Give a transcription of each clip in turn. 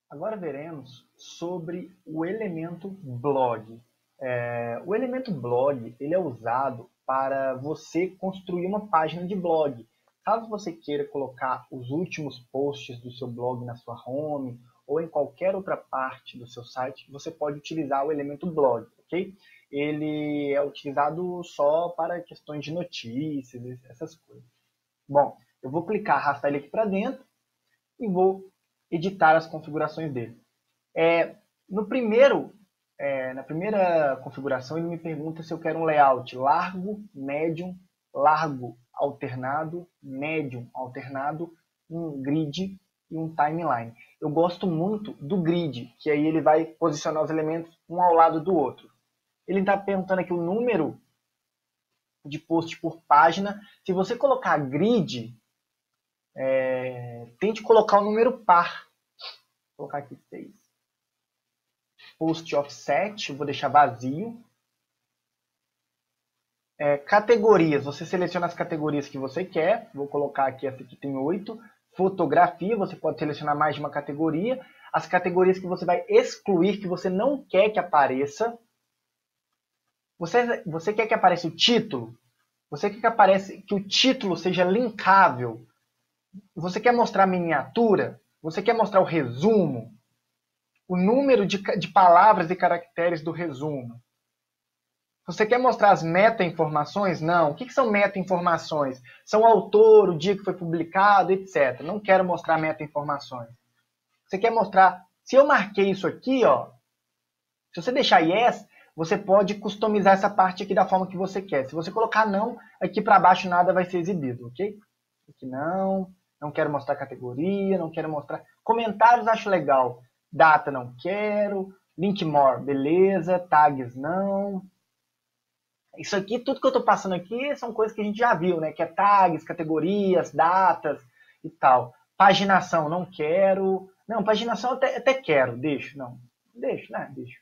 Agora veremos sobre o elemento blog. O elemento blog ele é usado para você construir uma página de blog. Caso você queira colocar os últimos posts do seu blog na sua home ou em qualquer outra parte do seu site, você pode utilizar o elemento blog, ok? Ele é utilizado só para questões de notícias, essas coisas. Bom, eu vou clicar, arrastar ele aqui para dentro e vou editar as configurações dele. No primeiro, na primeira configuração, ele me pergunta se eu quero um layout largo, médium, largo alternado, médium alternado, um grid e um timeline. Eu gosto muito do grid, que aí ele vai posicionar os elementos um ao lado do outro. Ele está perguntando aqui o número de post por página. Se você colocar grid, tente colocar o número par. Vou colocar aqui 6. Post offset, vou deixar vazio. Categorias, você seleciona as categorias que você quer. Vou colocar aqui, essa aqui tem 8. Fotografia, você pode selecionar mais de uma categoria. As categorias que você vai excluir, que você não quer que apareça. Você quer que apareça o título? Você quer que o título seja linkável? Você quer mostrar a miniatura? Você quer mostrar o resumo? O número de palavras e caracteres do resumo? Você quer mostrar as meta-informações? Não. O que são meta-informações? São o autor, o dia que foi publicado, etc. Não quero mostrar meta-informações. Você quer mostrar... Se eu marquei isso aqui, ó, se você deixar yes, você pode customizar essa parte aqui da forma que você quer. Se você colocar não, aqui para baixo nada vai ser exibido, ok? Aqui não quero mostrar categoria, não quero mostrar... Comentários acho legal. Data não quero. Link more, beleza. Tags não. Isso aqui, tudo que eu estou passando aqui são coisas que a gente já viu, né? Que é tags, categorias, datas e tal. Paginação, não quero. Não, paginação até quero. Deixo, não. Deixo, né? Deixo.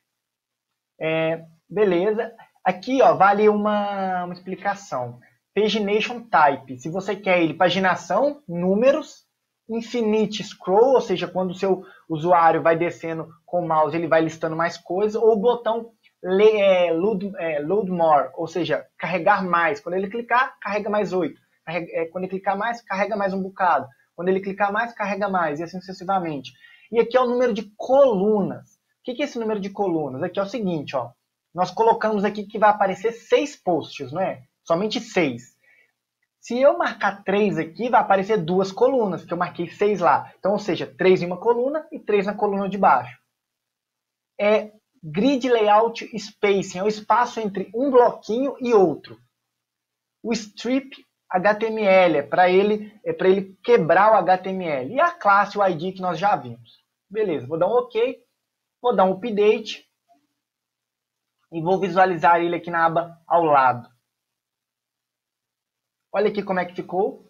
Beleza. Aqui, ó, vale uma explicação. Pagination type. Se você quer ele paginação, números, infinite scroll, ou seja, quando o seu usuário vai descendo com o mouse, ele vai listando mais coisas, ou o botão load more, ou seja, carregar mais. Quando ele clicar, carrega mais 8. Quando ele clicar mais, carrega mais um bocado. Quando ele clicar mais, carrega mais, e assim sucessivamente. E aqui é o número de colunas. O que é esse número de colunas? Aqui é o seguinte, ó. Nós colocamos aqui que vai aparecer 6 posts, não é? Somente 6. Se eu marcar 3 aqui, vai aparecer 2 colunas, porque eu marquei 6 lá. Então, ou seja, 3 em uma coluna e 3 na coluna de baixo. Grid Layout Spacing, é o espaço entre um bloquinho e outro. O Strip HTML, é para ele quebrar o HTML. E a classe, o ID, que nós já vimos. Beleza, vou dar um OK, vou dar um Update e vou visualizar ele aqui na aba ao lado. Olha aqui como é que ficou.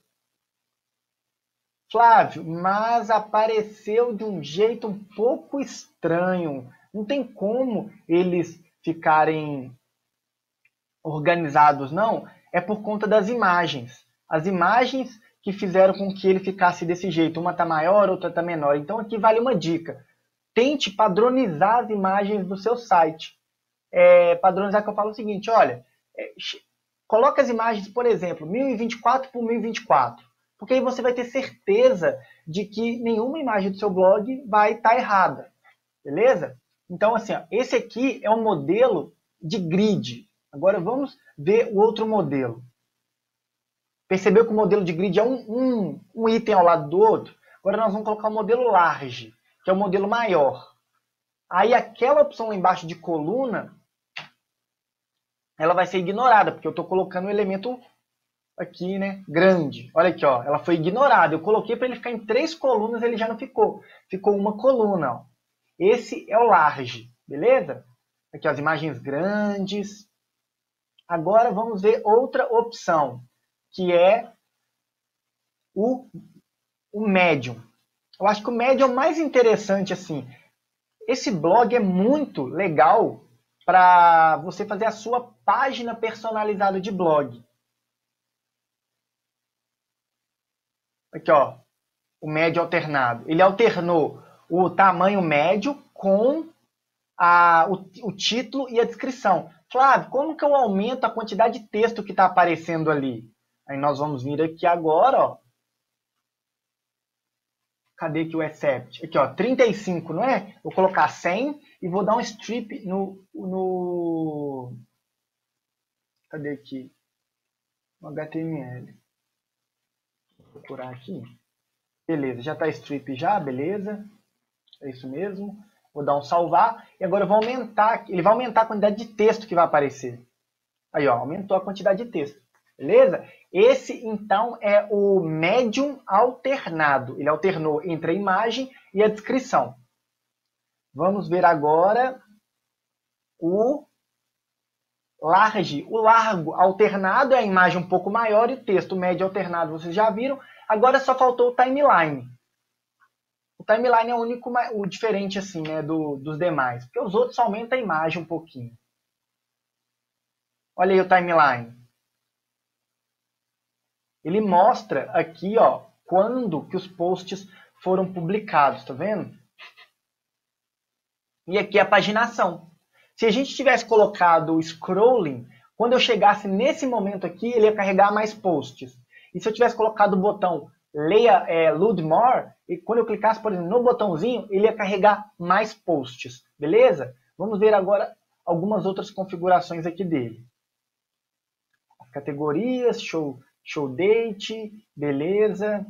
Flávio, mas apareceu de um jeito um pouco estranho. Não tem como eles ficarem organizados, não. É por conta das imagens. As imagens que fizeram com que ele ficasse desse jeito. Uma está maior, outra está menor. Então aqui vale uma dica. Tente padronizar as imagens do seu site. Padronizar que eu falo o seguinte, olha, coloca as imagens, por exemplo, 1024 por 1024. Porque aí você vai ter certeza de que nenhuma imagem do seu blog vai estar errada. Beleza? Então, assim, ó, esse aqui é um modelo de grid. Agora vamos ver o outro modelo. Percebeu que o modelo de grid é um item ao lado do outro? Agora nós vamos colocar o modelo large, que é o modelo maior. Aí aquela opção lá embaixo de coluna, ela vai ser ignorada, porque eu estou colocando o elemento aqui, né, grande. Olha aqui, ó, ela foi ignorada. Eu coloquei para ele ficar em 3 colunas, ele já não ficou. Ficou uma coluna. Ó. Esse é o large, beleza? Aqui, ó, as imagens grandes. Agora vamos ver outra opção, que é o medium. Eu acho que o medium é o mais interessante, assim. Esse blog é muito legal para você fazer a sua página personalizada de blog. Aqui, ó, o médio alternado. Ele alternou o tamanho médio com o título e a descrição. Flávio, como que eu aumento a quantidade de texto que está aparecendo ali? Aí nós vamos vir aqui agora, ó. Cadê aqui o accept? Aqui, ó, 35, não é? Vou colocar 100 e vou dar um strip no... Cadê aqui? No HTML. Vou procurar aqui. Beleza, já está strip já, beleza. É isso mesmo. Vou dar um salvar. E agora eu vou aumentar. Ele vai aumentar a quantidade de texto que vai aparecer. Aí, ó, aumentou a quantidade de texto. Beleza? Esse, então, é o médium alternado. Ele alternou entre a imagem e a descrição. Vamos ver agora o large. O largo alternado é a imagem um pouco maior e o texto médio alternado, vocês já viram. Agora só faltou o timeline. O timeline é o único, o diferente assim, né, dos demais. Porque os outros aumentam a imagem um pouquinho. Olha aí o timeline. Ele mostra aqui, ó, quando que os posts foram publicados, tá vendo? E aqui a paginação. Se a gente tivesse colocado o scrolling, quando eu chegasse nesse momento aqui, ele ia carregar mais posts. E se eu tivesse colocado o botão leia, load more, e quando eu clicasse, por exemplo, no botãozinho, ele ia carregar mais posts. Beleza? Vamos ver agora algumas outras configurações aqui dele. As categorias, show date, beleza.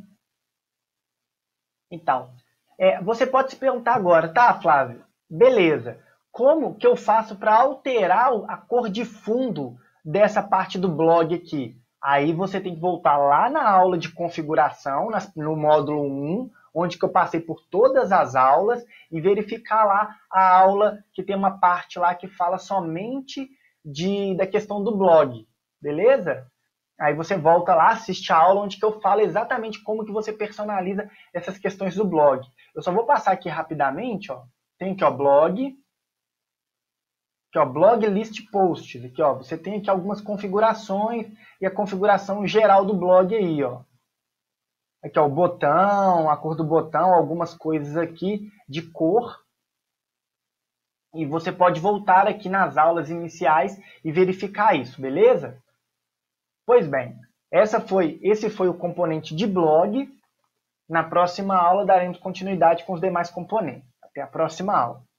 Então, você pode se perguntar agora, tá, Flávio? Beleza. Como que eu faço para alterar a cor de fundo dessa parte do blog aqui? Aí você tem que voltar lá na aula de configuração, no módulo 1, onde que eu passei por todas as aulas, e verificar lá a aula que tem uma parte lá que fala somente da questão do blog. Beleza? Aí você volta lá, assiste a aula onde que eu falo exatamente como que você personaliza essas questões do blog. Eu só vou passar aqui rapidamente, ó. Tem aqui, ó, blog. Aqui, ó, blog list posts. Aqui, ó, você tem aqui algumas configurações e a configuração geral do blog aí, ó. Aqui, ó, o botão, a cor do botão, algumas coisas aqui de cor. E você pode voltar aqui nas aulas iniciais e verificar isso, beleza? Pois bem, esse foi o componente de blog. Na próxima aula daremos continuidade com os demais componentes. Até a próxima aula.